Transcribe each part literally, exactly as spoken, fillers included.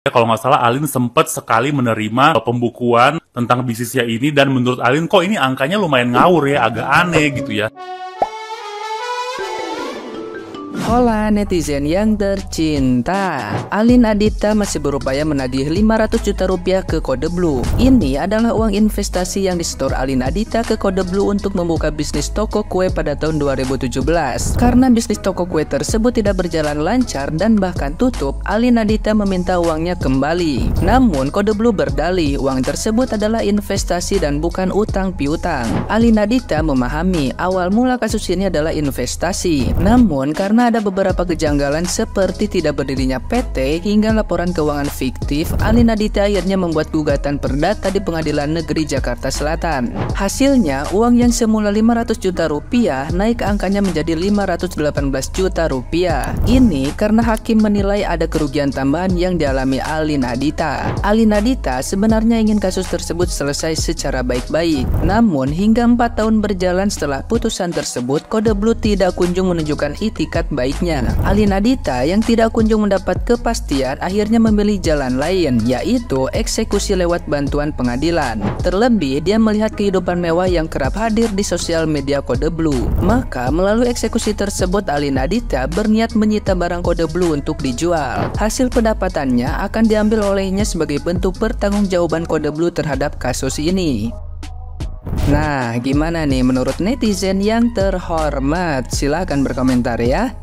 Kalau nggak salah Alin sempat sekali menerima pembukuan tentang bisnisnya ini, dan menurut Alin kok ini angkanya lumayan ngawur ya, agak aneh gitu ya. Hola netizen yang tercinta, Alin Adita masih berupaya menagih lima ratus juta rupiah ke Kode Blue. Ini adalah uang investasi yang disetor Alin Adita ke Kode Blue untuk membuka bisnis toko kue pada tahun dua ribu tujuh belas. Karena bisnis toko kue tersebut tidak berjalan lancar dan bahkan tutup, Alin Adita meminta uangnya kembali. Namun Kode Blue berdalih uang tersebut adalah investasi dan bukan utang piutang. Alin Adita memahami awal mula kasus ini adalah investasi, namun karena ada beberapa kejanggalan seperti tidak berdirinya P T hingga laporan keuangan fiktif, Alin Adita akhirnya membuat gugatan perdata di Pengadilan Negeri Jakarta Selatan. Hasilnya, uang yang semula lima ratus juta rupiah naik angkanya menjadi lima ratus delapan belas juta rupiah. Ini karena hakim menilai ada kerugian tambahan yang dialami Alin Adita. Alin Adita sebenarnya ingin kasus tersebut selesai secara baik-baik. Namun hingga empat tahun berjalan setelah putusan tersebut, Kode Blue tidak kunjung menunjukkan itikat baiknya. Alin Adita yang tidak kunjung mendapat kepastian akhirnya memilih jalan lain, yaitu eksekusi lewat bantuan pengadilan. Terlebih dia melihat kehidupan mewah yang kerap hadir di sosial media Kode Blue. Maka melalui eksekusi tersebut Alin Adita berniat menyita barang Kode Blue untuk dijual. Hasil pendapatannya akan diambil olehnya sebagai bentuk pertanggungjawaban Kode Blue terhadap kasus ini. Nah, gimana nih menurut netizen yang terhormat? Silahkan berkomentar ya.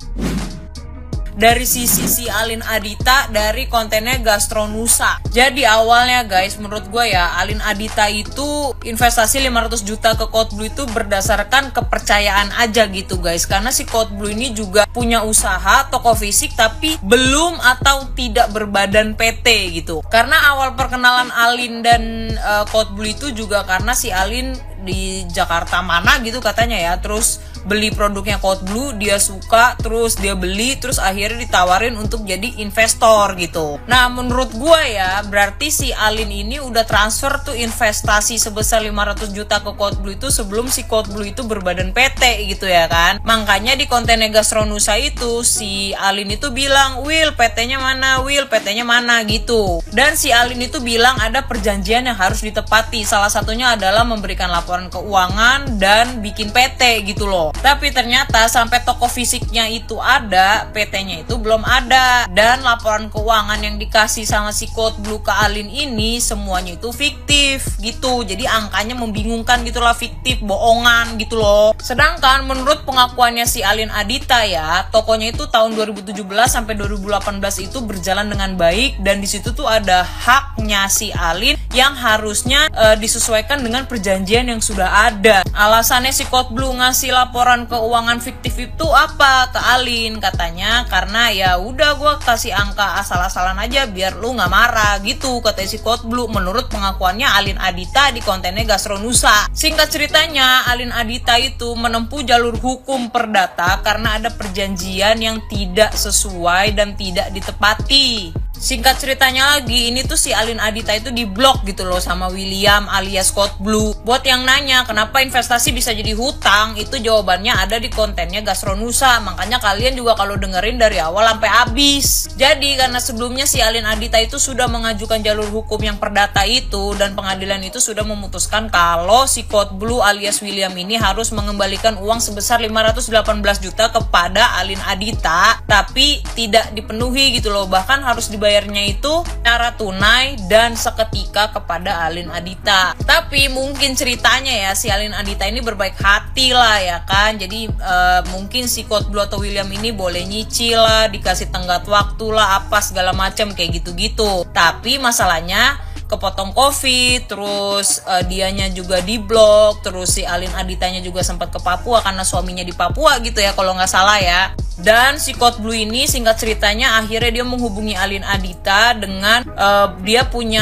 Dari sisi si Alin Adita dari kontennya Gastronusa. Jadi awalnya guys, menurut gue ya, Alin Adita itu investasi lima ratus juta ke Kode Blue itu berdasarkan kepercayaan aja gitu guys. Karena si Kode Blue ini juga punya usaha toko fisik tapi belum atau tidak berbadan P T gitu. Karena awal perkenalan Alin dan uh, Kode Blue itu juga karena si Alin di Jakarta mana gitu katanya ya, terus beli produknya Kode Blue, dia suka, terus dia beli, terus akhirnya ditawarin untuk jadi investor gitu. Nah menurut gua ya, berarti si Alin ini udah transfer tuh investasi sebesar lima ratus juta ke Kode Blue itu sebelum si Kode Blue itu berbadan P T gitu ya kan. Makanya di kontennya Gastronusa itu si Alin itu bilang, Will P T-nya mana, Will P T-nya mana gitu. Dan si Alin itu bilang ada perjanjian yang harus ditepati, salah satunya adalah memberikan laporan keuangan dan bikin P T gitu loh. Tapi ternyata sampai toko fisiknya itu ada, P T-nya itu belum ada. Dan laporan keuangan yang dikasih sama si Kode Blue ke Alin ini semuanya itu fiktif gitu. Jadi angkanya membingungkan gitulah, fiktif, bohongan gitu loh. Sedangkan menurut pengakuannya si Alin Adita ya, tokonya itu tahun dua ribu tujuh belas sampai dua ribu delapan belas itu berjalan dengan baik, dan di situ tuh ada haknya si Alin yang harusnya e, disesuaikan dengan perjanjian yang sudah ada. Alasannya si Kode Blue ngasih laporan keuangan fiktif itu apa ke Alin, katanya karena ya udah gue kasih angka asal-asalan aja biar lu nggak marah gitu, kata si Kode Blue menurut pengakuannya Alin Adita di kontennya Gastronusa. Singkat ceritanya, Alin Adita itu menempuh jalur hukum perdata karena ada perjanjian yang tidak sesuai dan tidak ditepati. Singkat ceritanya lagi, ini tuh si Alin Adita itu diblok gitu loh sama William alias Kode Blue. Buat yang nanya kenapa investasi bisa jadi hutang, itu jawabannya ada di kontennya Gastronusa. Makanya kalian juga kalau dengerin dari awal sampai habis. Jadi karena sebelumnya si Alin Adita itu sudah mengajukan jalur hukum yang perdata itu, dan pengadilan itu sudah memutuskan kalau si Kode Blue alias William ini harus mengembalikan uang sebesar lima ratus delapan belas juta kepada Alin Adita, tapi tidak dipenuhi gitu loh. Bahkan harus dibayar bayarnya itu secara tunai dan seketika kepada Alin Adita. Tapi mungkin ceritanya ya si Alin Adita ini berbaik hati lah ya kan. Jadi e, mungkin si Kode Blue atau William ini boleh nyicil lah, dikasih tenggat waktu lah, apa segala macam kayak gitu-gitu. Tapi masalahnya kepotong covid, terus uh, dianya juga diblok, terus si Alin Aditanya juga sempat ke Papua karena suaminya di Papua gitu ya kalau nggak salah ya. Dan si Kode Blue ini singkat ceritanya akhirnya dia menghubungi Alin Adita dengan uh, dia punya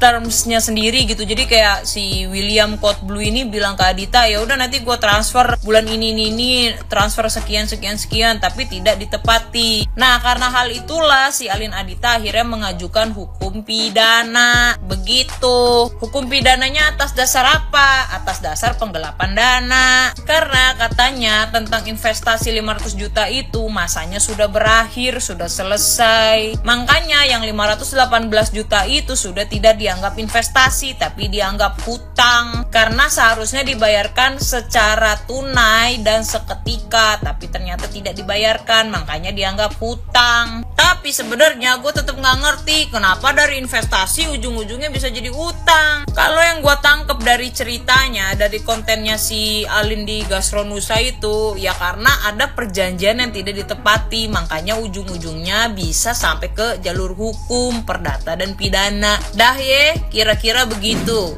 termsnya sendiri gitu. Jadi kayak si William Code Blue ini bilang ke Adita, ya udah nanti gue transfer bulan ini ini ini transfer sekian sekian sekian, tapi tidak ditepati. Nah karena hal itulah si Alin Adita akhirnya mengajukan hukum pidana. Begitu. Hukum pidananya atas dasar apa? Atas dasar penggelapan dana. Karena katanya tentang investasi lima ratus juta itu masanya sudah berakhir, sudah selesai. Makanya yang lima ratus delapan belas juta itu sudah tidak dianggap investasi, tapi dianggap hutang. Karena seharusnya dibayarkan secara tunai dan seketika, tapi ternyata tidak dibayarkan, makanya dianggap hutang. Tapi sebenarnya gue tetap nggak ngerti kenapa dari investasi ujung-ujungnya bisa jadi hutang. Kalau yang gue tangkep dari ceritanya, dari kontennya si Alin di Gastronusa itu, ya karena ada perjanjian yang tidak ditepati, makanya ujung-ujungnya bisa sampai ke jalur hukum, perdata dan pidana. Dah ye, kira-kira begitu.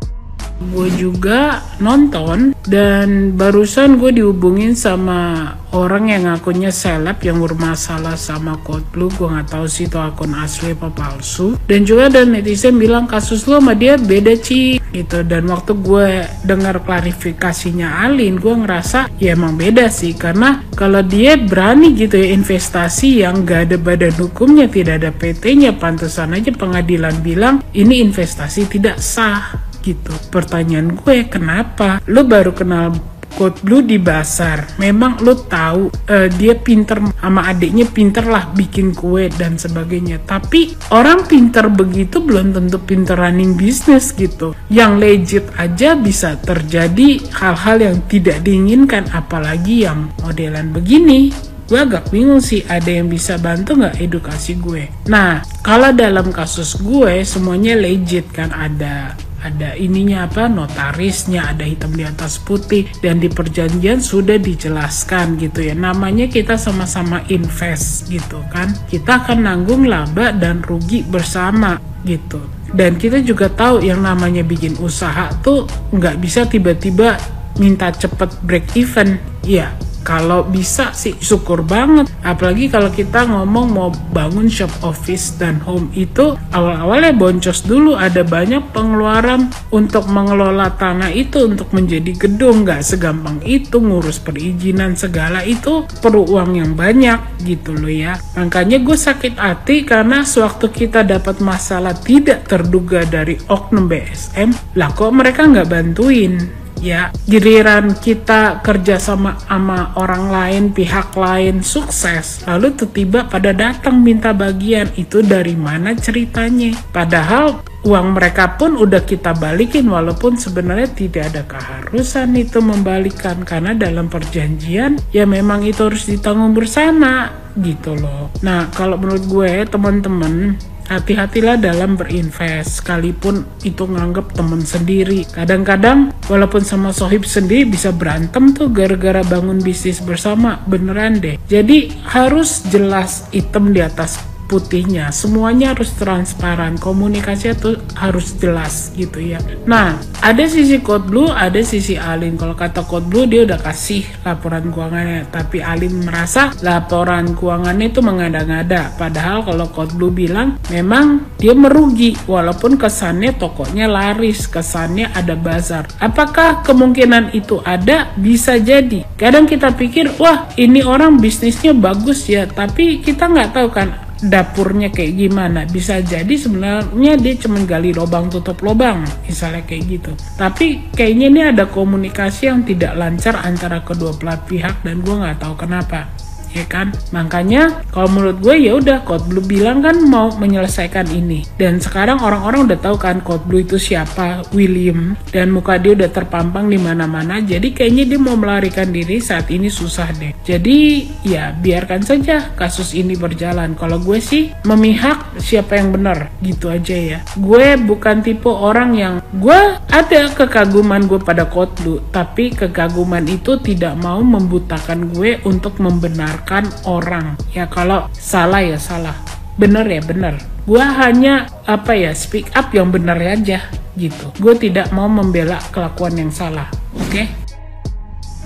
Gue juga nonton dan barusan gue dihubungin sama orang yang ngakunya seleb yang bermasalah sama Code Blue. Gue nggak tahu sih itu akun asli apa palsu. Dan juga ada netizen bilang kasus lo sama dia beda Ci gitu. Dan waktu gue dengar klarifikasinya Alin, gue ngerasa ya emang beda sih, karena kalau dia berani gitu ya investasi yang gak ada badan hukumnya, tidak ada P T-nya, pantesan aja pengadilan bilang ini investasi tidak sah gitu. Pertanyaan gue, kenapa lo baru kenal Code Blue di pasar, memang lo tahu uh, dia pinter sama adiknya, pinter lah bikin kue dan sebagainya, tapi orang pinter begitu belum tentu pinter running bisnis gitu. Yang legit aja bisa terjadi hal-hal yang tidak diinginkan, apalagi yang modelan begini. Gue agak bingung sih, ada yang bisa bantu nggak edukasi gue? Nah, kalau dalam kasus gue semuanya legit kan, ada ada ininya apa, notarisnya, ada hitam di atas putih, dan di perjanjian sudah dijelaskan gitu ya, namanya kita sama-sama invest gitu kan, kita akan nanggung laba dan rugi bersama gitu. Dan kita juga tahu yang namanya bikin usaha tuh nggak bisa tiba-tiba minta cepet break even ya. Kalau bisa sih syukur banget, apalagi kalau kita ngomong mau bangun shop office dan home itu awal-awalnya boncos dulu, ada banyak pengeluaran untuk mengelola tanah itu untuk menjadi gedung, nggak segampang itu, ngurus perizinan segala itu perlu uang yang banyak gitu loh ya. Makanya gue sakit hati karena sewaktu kita dapat masalah tidak terduga dari oknum B S M, lah kok mereka nggak bantuin. Ya, giliran kita kerja sama sama orang lain, pihak lain sukses, lalu tiba-tiba pada datang minta bagian, itu dari mana ceritanya? Padahal uang mereka pun udah kita balikin, walaupun sebenarnya tidak ada keharusan itu membalikan, karena dalam perjanjian ya memang itu harus ditanggung bersama gitu loh. Nah, kalau menurut gue teman-teman, hati-hatilah dalam berinvest, sekalipun itu nganggep temen sendiri. Kadang-kadang walaupun sama sohib sendiri bisa berantem tuh gara-gara bangun bisnis bersama, beneran deh. Jadi harus jelas hitam di atas putihnya, semuanya harus transparan, komunikasinya tuh harus jelas gitu ya. Nah, ada sisi Code Blue, ada sisi Alin. Kalau kata Code Blue dia udah kasih laporan keuangannya, tapi Alin merasa laporan keuangannya itu mengada-ngada. Padahal kalau Code Blue bilang memang dia merugi, walaupun kesannya tokonya laris, kesannya ada bazar. Apakah kemungkinan itu ada? Bisa jadi. Kadang kita pikir, wah ini orang bisnisnya bagus ya, tapi kita nggak tahu kan dapurnya kayak gimana. Bisa jadi sebenarnya dia cuma gali lubang tutup lubang, misalnya kayak gitu. Tapi kayaknya ini ada komunikasi yang tidak lancar antara kedua belah pihak, dan gue nggak tahu kenapa, ya kan? Makanya kalau menurut gue ya udah, Code Blue bilang kan mau menyelesaikan ini, dan sekarang orang-orang udah tahu kan Code Blue itu siapa, William, dan muka dia udah terpampang di mana-mana. Jadi kayaknya dia mau melarikan diri saat ini susah deh. Jadi ya biarkan saja kasus ini berjalan. Kalau gue sih memihak siapa yang benar gitu aja ya. Gue bukan tipe orang yang, gue ada kekaguman gue pada Code Blue, tapi kekaguman itu tidak mau membutakan gue untuk membenarkan orang. Ya kalau salah ya salah, bener ya bener. Gue hanya apa ya speak up yang bener aja gitu. Gue tidak mau membela kelakuan yang salah. Oke? Okay?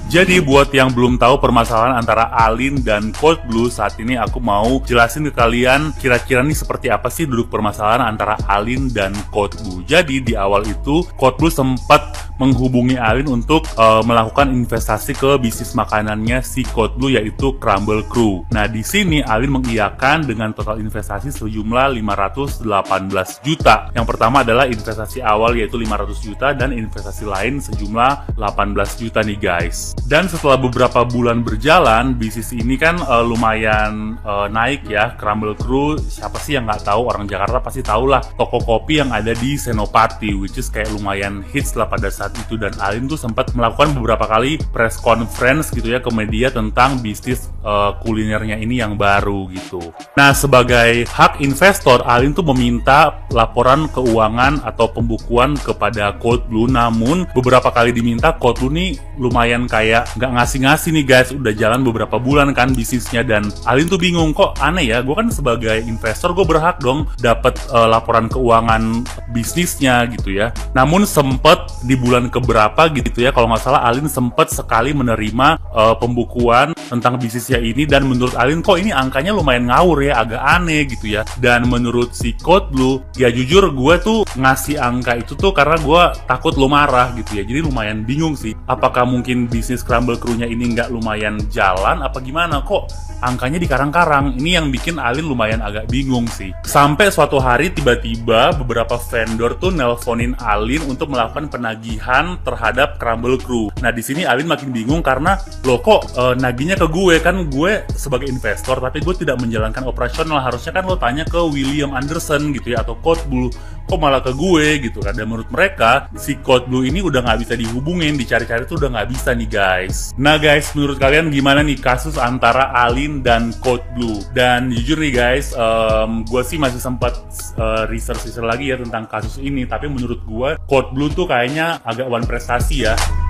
Jadi buat yang belum tahu permasalahan antara Alin dan Cold Blue, saat ini aku mau jelasin ke kalian kira-kira nih seperti apa sih duduk permasalahan antara Alin dan Cold Blue. Jadi di awal itu Cold Blue sempat menghubungi Alin untuk uh, melakukan investasi ke bisnis makanannya si Cold Blue, yaitu Crumble Crew. Nah di sini Alin mengiyakan dengan total investasi sejumlah lima ratus delapan belas juta. Yang pertama adalah investasi awal yaitu lima ratus juta dan investasi lain sejumlah delapan belas juta nih guys. Dan setelah beberapa bulan berjalan, bisnis ini kan uh, lumayan uh, naik ya. Crumble Crew, siapa sih yang nggak tahu? Orang Jakarta pasti tahu lah, toko kopi yang ada di Senopati, which is kayak lumayan hits lah pada saat itu. Dan Alin tuh sempat melakukan beberapa kali press conference gitu ya ke media tentang bisnis uh, kulinernya ini yang baru gitu. Nah sebagai hak investor, Alin tuh meminta laporan keuangan atau pembukuan kepada Cold Blue. Namun beberapa kali diminta, Cold Blue nih lumayan kayak nggak ngasih-ngasih nih guys. Udah jalan beberapa bulan kan bisnisnya, dan Alin tuh bingung, kok aneh ya, gue kan sebagai investor gue berhak dong dapat uh, laporan keuangan bisnisnya gitu ya. Namun sempet di bulan keberapa gitu ya, kalau nggak salah Alin sempet sekali menerima uh, pembukuan tentang bisnisnya ini, dan menurut Alin kok ini angkanya lumayan ngawur ya, agak aneh gitu ya. Dan menurut si Cold Blue, ya jujur gue tuh ngasih angka itu tuh karena gue takut lo marah gitu ya. Jadi lumayan bingung sih, apakah mungkin bisnis Crumble Crew-nya ini nggak lumayan jalan apa gimana, kok angkanya di karang-karang. Ini yang bikin Alin lumayan agak bingung sih. Sampai suatu hari tiba-tiba beberapa vendor tuh nelponin Alin untuk melakukan penagihan terhadap Crumble Crew. Nah di sini Alin makin bingung karena loh kok e, nagihnya ke gue, kan gue sebagai investor tapi gue tidak menjalankan operasional. Harusnya kan lo tanya ke William Anderson gitu ya, atau Cold Blue, kok malah ke gue gitu kan. Dan menurut mereka si Cold Blue ini udah nggak bisa dihubungin, dicari-cari tuh udah nggak bisa nih guys. Nah guys, menurut kalian gimana nih kasus antara Alin dan Cold Blue? Dan jujur nih guys, um, gue sih masih sempat uh, research-research lagi ya tentang kasus ini, tapi menurut gue Cold Blue tuh kayaknya agak one prestasi ya.